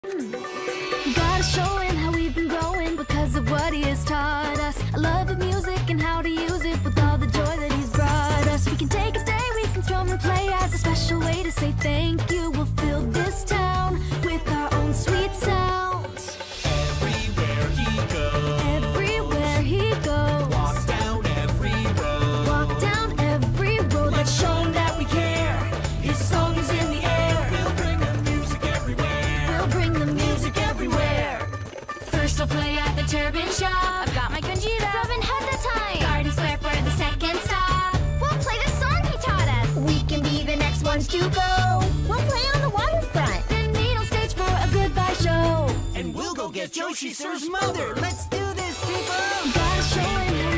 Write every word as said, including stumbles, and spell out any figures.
Gotta show him how we've been growing because of what he has taught us. I love the music and how to use it with all the joy that he's brought us. We can take a day, we can strum and play as a special way to say thank you. We'll fill this town with our own sweet sounds. Everywhere he goes, Everywhere he goes, walk down every road, walk down every road. Let's show him that we care. His song is in the air. We'll bring the music everywhere. We'll bring the music everywhere. First I'll play at the turban shop. I've got my conjita. Robin Hood the time. Garden Square for the second stop. We'll play the song he taught us. We can be the next ones to go. We'll play on the waterfront. Then meet on stage for a goodbye show. And we'll go get Yoshi Sir's mother. Let's do this, people! Gotta show him how